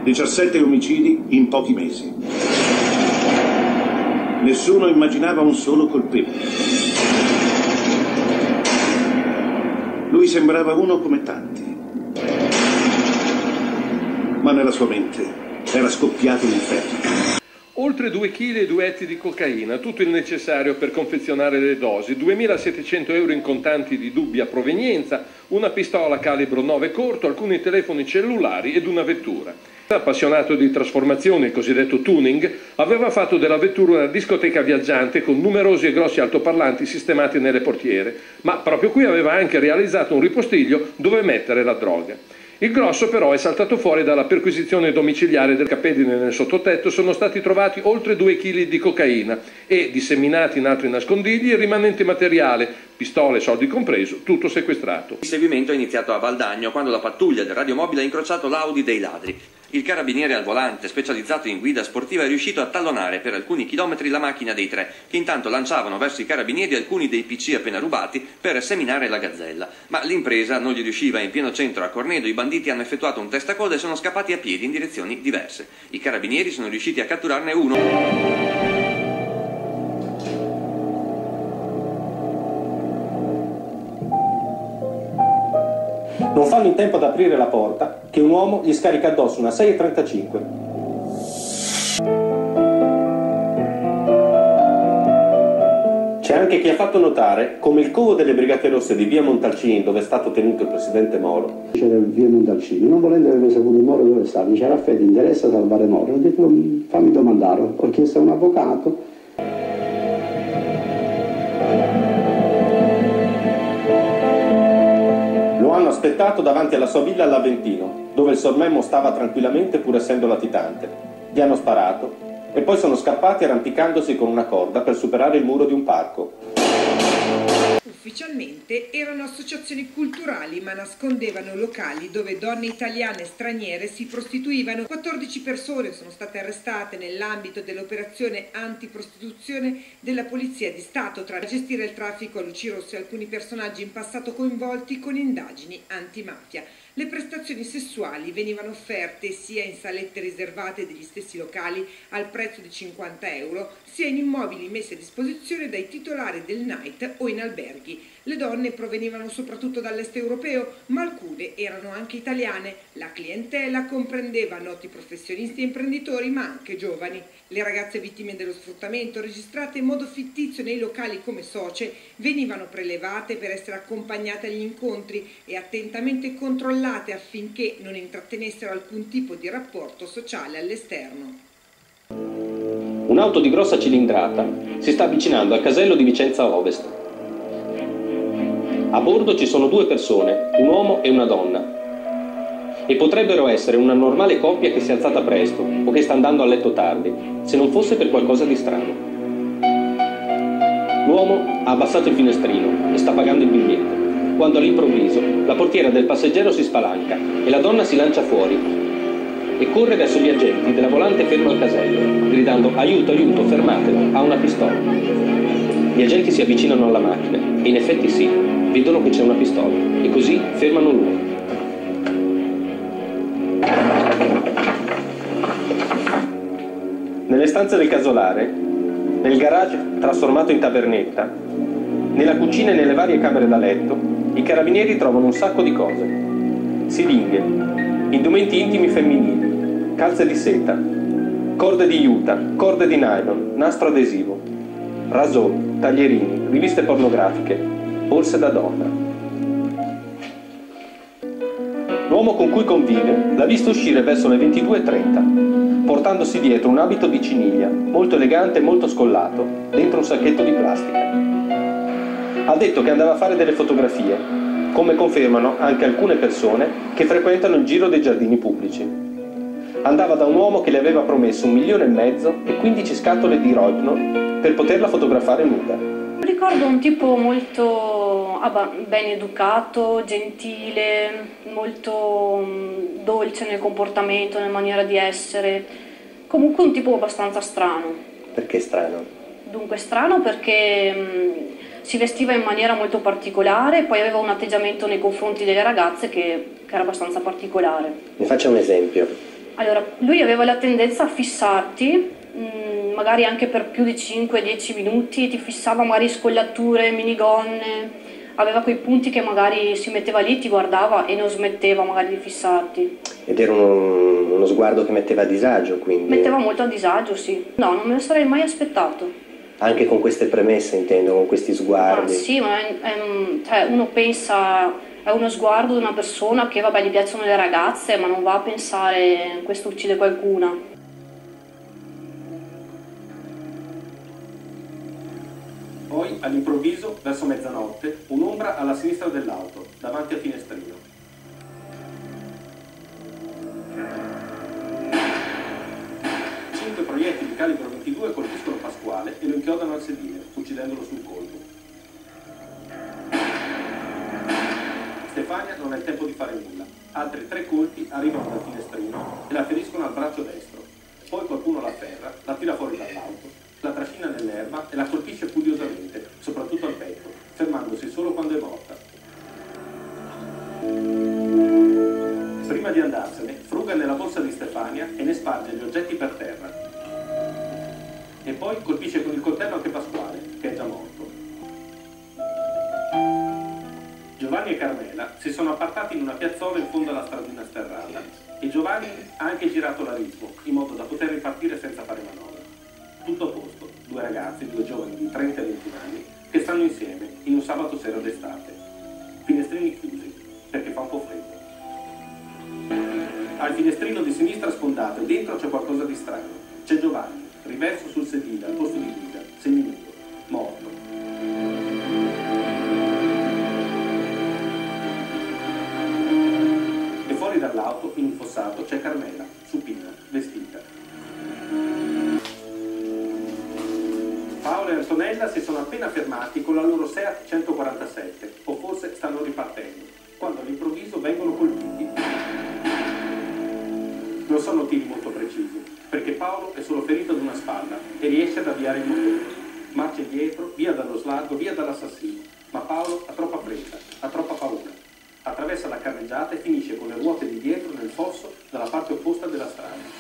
17 omicidi in pochi mesi. Nessuno immaginava un solo colpevole. Lui sembrava uno come tanti. Ma nella sua mente era scoppiato l'inferno. Oltre 2 kg e 2 etti di cocaina, tutto il necessario per confezionare le dosi, 2.700 euro in contanti di dubbia provenienza, una pistola calibro 9 corto, alcuni telefoni cellulari ed una vettura. Appassionato di trasformazione, il cosiddetto tuning, aveva fatto della vettura una discoteca viaggiante con numerosi e grossi altoparlanti sistemati nelle portiere, ma proprio qui aveva anche realizzato un ripostiglio dove mettere la droga. Il grosso però è saltato fuori dalla perquisizione domiciliare del Capedine. Nel sottotetto sono stati trovati oltre 2 kg di cocaina e, disseminati in altri nascondigli, il rimanente materiale, pistole, soldi compreso, tutto sequestrato. Il seguimento è iniziato a Valdagno quando la pattuglia del radiomobile ha incrociato l'Audi dei ladri. Il carabiniere al volante, specializzato in guida sportiva, è riuscito a tallonare per alcuni chilometri la macchina dei tre, che intanto lanciavano verso i carabinieri alcuni dei PC appena rubati per seminare la gazzella. Ma l'impresa non gli riusciva. In pieno centro a Cornedo i banditi hanno effettuato un testacoda e sono scappati a piedi in direzioni diverse. I carabinieri sono riusciti a catturarne uno. Non fanno in tempo ad aprire la porta che un uomo gli scarica addosso una 6,35. C'è anche chi ha fatto notare come il covo delle Brigate Rosse di via Montalcini, dove è stato tenuto il presidente Moro. C'era via Montalcini, non volendo avere saputo Moro dove stava, dice Raffaele interessa salvare Moro. Ho detto fammi domandare, ho chiesto a un avvocato. Hanno aspettato davanti alla sua villa all'Aventino, dove il sormemmo stava tranquillamente pur essendo latitante. Gli hanno sparato e poi sono scappati arrampicandosi con una corda per superare il muro di un parco. Ufficialmente erano associazioni culturali, ma nascondevano locali dove donne italiane e straniere si prostituivano. 14 persone sono state arrestate nell'ambito dell'operazione antiprostituzione della Polizia di Stato, tra a gestire il traffico a luci rosse alcuni personaggi in passato coinvolti con indagini antimafia. Le prestazioni sessuali venivano offerte sia in salette riservate degli stessi locali al prezzo di 50 euro, sia in immobili messi a disposizione dai titolari del night o in alberghi. Le donne provenivano soprattutto dall'est europeo, ma alcune erano anche italiane. La clientela comprendeva noti professionisti e imprenditori, ma anche giovani. Le ragazze vittime dello sfruttamento, registrate in modo fittizio nei locali come socie, venivano prelevate per essere accompagnate agli incontri e attentamente controllate affinché non intrattenessero alcun tipo di rapporto sociale all'esterno. Un'auto di grossa cilindrata si sta avvicinando al casello di Vicenza Ovest. A bordo ci sono 2 persone, un uomo e una donna. E potrebbero essere una normale coppia che si è alzata presto o che sta andando a letto tardi, se non fosse per qualcosa di strano. L'uomo ha abbassato il finestrino e sta pagando il biglietto, quando all'improvviso la portiera del passeggero si spalanca e la donna si lancia fuori e corre verso gli agenti della volante ferma al casello, gridando aiuto, aiuto, fermatelo, ha una pistola. Gli agenti si avvicinano alla macchina e in effetti sì, vedono che c'è una pistola e così fermano l'uomo. Nelle stanze del casolare, nel garage trasformato in tavernetta, nella cucina e nelle varie camere da letto, i carabinieri trovano un sacco di cose. Siringhe, indumenti intimi femminili, calze di seta, corde di juta, corde di nylon, nastro adesivo, rasoi, taglierini, riviste pornografiche, borse da donna. L'uomo con cui convive l'ha visto uscire verso le 22:30, portandosi dietro un abito di ciniglia, molto elegante e molto scollato, dentro un sacchetto di plastica. Ha detto che andava a fare delle fotografie, come confermano anche alcune persone che frequentano il giro dei giardini pubblici. Andava da un uomo che le aveva promesso 1,5 milioni e 15 scatole di Rohypnol per poterla fotografare nuda. Ricordo un tipo molto ben educato, gentile, molto dolce nel comportamento, nella maniera di essere. Comunque un tipo abbastanza strano. Perché strano? Dunque strano perché si vestiva in maniera molto particolare e poi aveva un atteggiamento nei confronti delle ragazze che era abbastanza particolare. Ne faccia un esempio. Allora, lui aveva la tendenza a fissarti, magari anche per più di 5-10 minuti, ti fissava magari scollature, minigonne, aveva quei punti che magari si metteva lì, ti guardava e non smetteva magari di fissarti. Ed era uno sguardo che metteva a disagio, quindi? Metteva molto a disagio, sì. No, non me lo sarei mai aspettato. Anche con queste premesse, intendo, con questi sguardi? Sì, ma cioè, uno pensa, è uno sguardo di una persona che, vabbè, gli piacciono le ragazze, ma non va a pensare questo uccide qualcuna. Poi, all'improvviso, verso mezzanotte, un'ombra alla sinistra dell'auto, davanti al finestrino. Cinque proiettili calibro 22 colpiscono Pasquale e lo inchiodano al sedile, uccidendolo sul colpo. Stefania non ha il tempo di fare nulla. Altri 3 colpi arrivano dal finestrino e la feriscono al braccio destro. Poi qualcuno la afferra, la tira fuori dall'auto, la trascina nell'erba e la colpisce furiosamente, soprattutto al petto, fermandosi solo quando è morta. Prima di andarsene, fruga nella borsa di Stefania e ne sparge gli oggetti per terra. E poi colpisce con il coltello anche Pasquale, che è già morto. Giovanni e Carmela si sono appartati in una piazzola in fondo alla stradina sterrata e Giovanni ha anche girato la ritmo, in modo da poter ripartire senza fare manovra. Tutto a posto, 2 ragazzi, 2 giovani di 30 e 21 anni, che stanno insieme in un sabato sera d'estate. Finestrini chiusi, perché fa un po' freddo. Al finestrino di sinistra sfondato e dentro c'è qualcosa di strano. C'è Giovanni, riverso sul sedile, al posto di guida, seminudo, morto. E fuori dall'auto, in un fossato, c'è Carmela, supina, vestita. Paolo e Antonella si sono appena fermati con la loro Seat 147, o forse stanno ripartendo, quando all'improvviso vengono colpiti. Non sono tiri molto precisi, perché Paolo è solo ferito ad una spalla e riesce ad avviare il motore. Marcia indietro, via dallo slargo, via dall'assassino, ma Paolo ha troppa fretta, ha troppa paura. Attraversa la carreggiata e finisce con le ruote di dietro nel fosso dalla parte opposta della strada.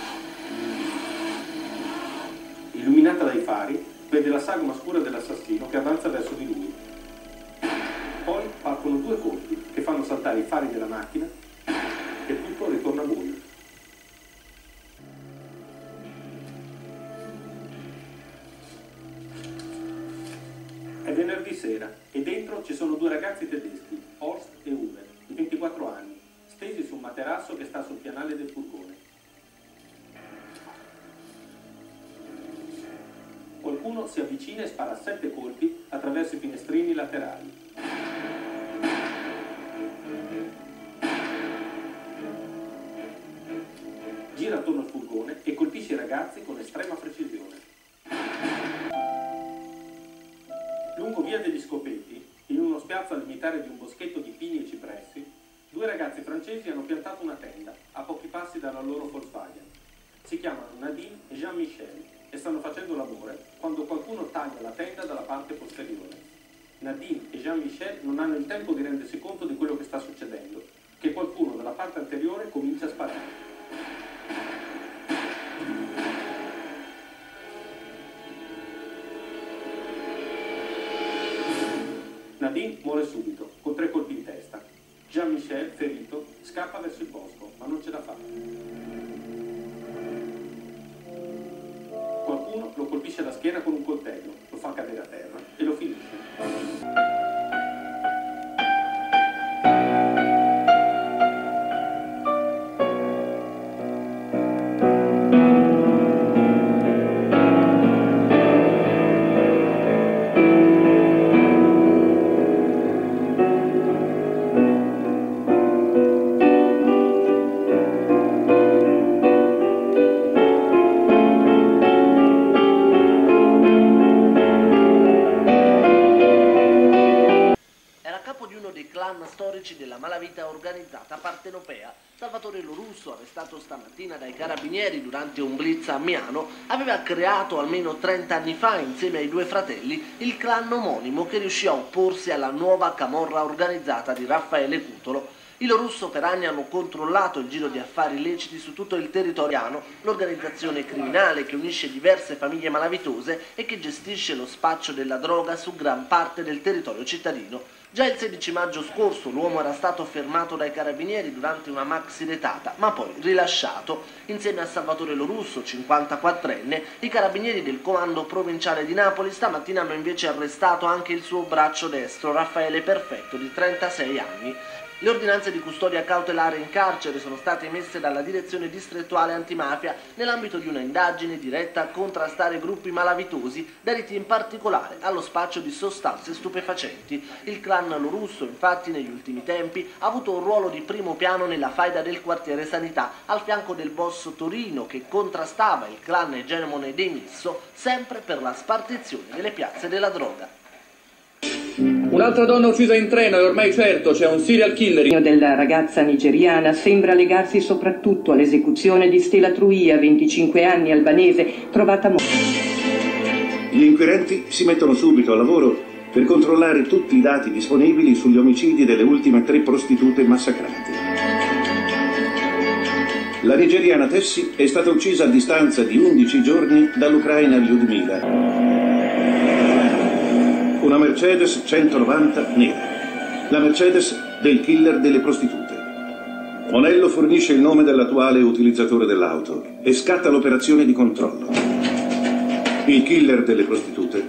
Illuminata dai fari, vede la sagoma scura dell'assassino che avanza verso di lui. Poi partono 2 colpi che fanno saltare i fari della macchina e tutto ritorna a buio. È venerdì sera e dentro ci sono 2 ragazzi tedeschi, Horst e Uwe, di 24 anni, stesi su un materasso che sta sul pianale del furgone. Qualcuno si avvicina e spara 7 colpi attraverso i finestrini laterali. Gira attorno al furgone e colpisce i ragazzi con estrema precisione. Lungo via degli Scopeti, in uno spiazzo al limitare di un boschetto di pini e cipressi, 2 ragazzi francesi hanno piantato una tenda a pochi passi dalla loro Volkswagen. Si chiamano Nadine e Jean-Michel e stanno facendo l'amore quando qualcuno taglia la tenda dalla parte posteriore. Nadine e Jean-Michel non hanno il tempo di rendersi conto di quello che sta succedendo, che qualcuno dalla parte anteriore comincia a sparare. Nadine muore subito, con 3 colpi in testa. Jean-Michel, ferito, scappa verso il bosco, ma non ce la fa. Qualcuno lo colpisce alla schiena con un coltello, lo fa cadere a terra e lo finisce. storici della malavita organizzata partenopea. Salvatore Lorusso, arrestato stamattina dai carabinieri durante un blitz a Miano, aveva creato almeno 30 anni fa, insieme ai due fratelli, il clan omonimo che riuscì a opporsi alla nuova camorra organizzata di Raffaele Cutolo. I Lorusso per anni hanno controllato il giro di affari illeciti su tutto il territoriano, l'organizzazione criminale che unisce diverse famiglie malavitose e che gestisce lo spaccio della droga su gran parte del territorio cittadino. Già il 16 maggio scorso l'uomo era stato fermato dai carabinieri durante una maxi retata, ma poi rilasciato. Insieme a Salvatore Lorusso, 54enne, i carabinieri del comando provinciale di Napoli stamattina hanno invece arrestato anche il suo braccio destro, Raffaele Perfetto, di 36 anni. Le ordinanze di custodia cautelare in carcere sono state emesse dalla Direzione Distrettuale Antimafia nell'ambito di una indagine diretta a contrastare gruppi malavitosi dediti in particolare allo spaccio di sostanze stupefacenti. Il clan Lorusso, infatti, negli ultimi tempi ha avuto un ruolo di primo piano nella faida del quartiere Sanità, al fianco del boss Torino che contrastava il clan egemone dei Misso, sempre per la spartizione delle piazze della droga. Un'altra donna uccisa in treno e ormai certo c'è un serial killer. Il della ragazza nigeriana sembra legarsi soprattutto all'esecuzione di Stella Truia, 25 anni, albanese, trovata morta. Gli inquirenti si mettono subito al lavoro per controllare tutti i dati disponibili sugli omicidi delle ultime 3 prostitute massacrate. La nigeriana Tessie è stata uccisa a distanza di 11 giorni dall'ucraina Lyudmila. Una Mercedes 190 nera, la Mercedes del killer delle prostitute. Monello fornisce il nome dell'attuale utilizzatore dell'auto e scatta l'operazione di controllo. Il killer delle prostitute.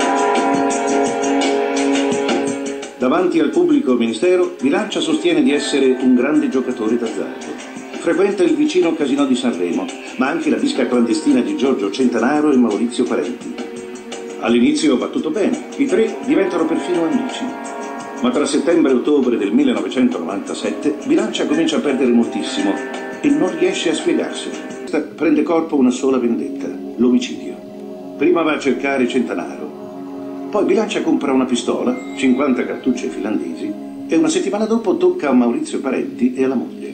Davanti al pubblico ministero, Bilancia sostiene di essere un grande giocatore d'azzardo. Frequenta il vicino Casinò di Sanremo, ma anche la disca clandestina di Giorgio Centanaro e Maurizio Parenti. All'inizio va tutto bene, i 3 diventano perfino amici. Ma tra settembre e ottobre del 1997 Bilancia comincia a perdere moltissimo e non riesce a spiegarselo. Prende corpo una sola vendetta, l'omicidio. Prima va a cercare Centanaro, poi Bilancia compra una pistola, 50 cartucce finlandesi e una settimana dopo tocca a Maurizio Parenti e alla moglie.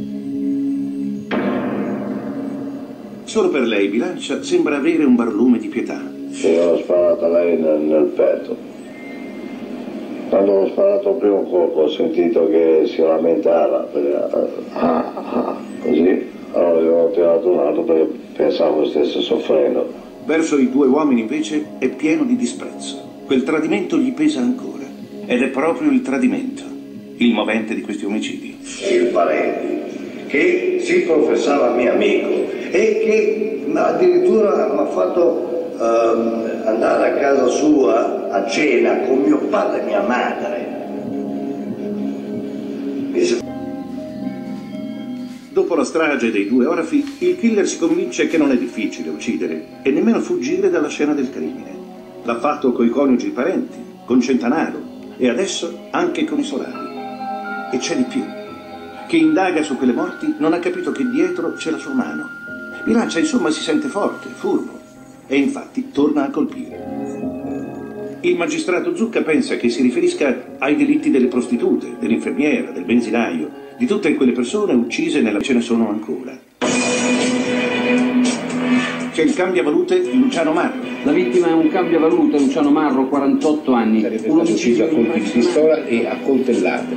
Solo per lei Bilancia sembra avere un barlume di pietà. Io ho sparato a lei nel petto. Quando ho sparato il primo colpo ho sentito che si lamentava, così, allora gli ho tirato un altro perché pensavo stesse soffrendo. Verso i 2 uomini invece è pieno di disprezzo. Quel tradimento gli pesa ancora. Ed è proprio il tradimento il movente di questi omicidi. Il Parenti, che si professava mio amico e che addirittura mi ha fatto andare a casa sua a cena con mio padre e mia madre. Dopo la strage dei 2 orafi, il killer si convince che non è difficile uccidere e nemmeno fuggire dalla scena del crimine. L'ha fatto coi coniugi Parenti, con Centanaro e adesso anche con i Solari. E c'è di più. Chi indaga su quelle morti non ha capito che dietro c'è la sua mano. Bilancia insomma si sente forte, furbo. E infatti torna a colpire. Il magistrato Zucca pensa che si riferisca ai delitti delle prostitute, dell'infermiera, del benzinaio, di tutte quelle persone uccise nella... ce ne sono ancora. C'è il cambiavalute Luciano Marro. La vittima è un cambiavalute, Luciano Marro, 48 anni. Sarebbe stato ucciso a colpi di pistola e a coltellate.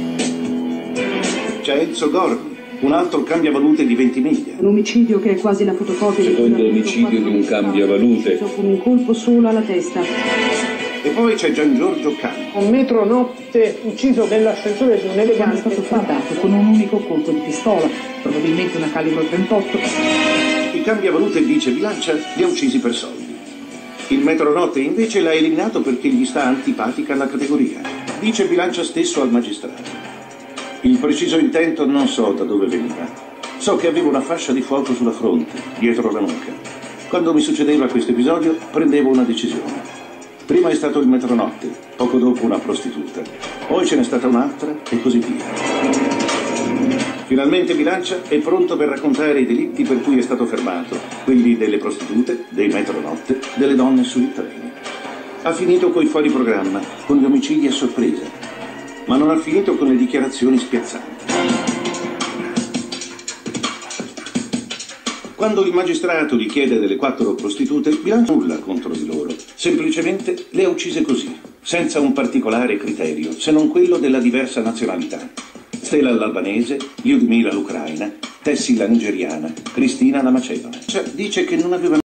C'è Enzo Gorni, un altro cambiavalute di Ventimiglia. Un omicidio che è quasi la fotocopia secondo l'omicidio di un cambiavalute. Con un colpo solo alla testa. E poi c'è Gian Giorgio Cano. Un metronotte ucciso nell'ascensore di un elegante. È stato frattato con un unico colpo di pistola, probabilmente una calibro 38. Il cambiavalute dice Bilancia li ha uccisi per soldi. Il metronotte invece l'ha eliminato perché gli sta antipatica la categoria. Dice Bilancia stesso al magistrato. Il preciso intento non so da dove veniva. So che avevo una fascia di fuoco sulla fronte, dietro la nuca. Quando mi succedeva questo episodio, prendevo una decisione. Prima è stato il metronotte, poco dopo una prostituta. Poi ce n'è stata un'altra e così via. Finalmente Bilancia è pronto per raccontare i delitti per cui è stato fermato. Quelli delle prostitute, dei metronotte, delle donne sui treni. Ha finito coi fuori programma, con gli omicidi a sorpresa. Ma non ha finito con le dichiarazioni spiazzanti. Quando il magistrato gli chiede delle 4 prostitute, Bilancia nulla contro di loro. Semplicemente le ha uccise così, senza un particolare criterio, se non quello della diversa nazionalità. Stella l'albanese, Lyudmila l'ucraina, Tessi la nigeriana, Cristina la macedone. Dice che non aveva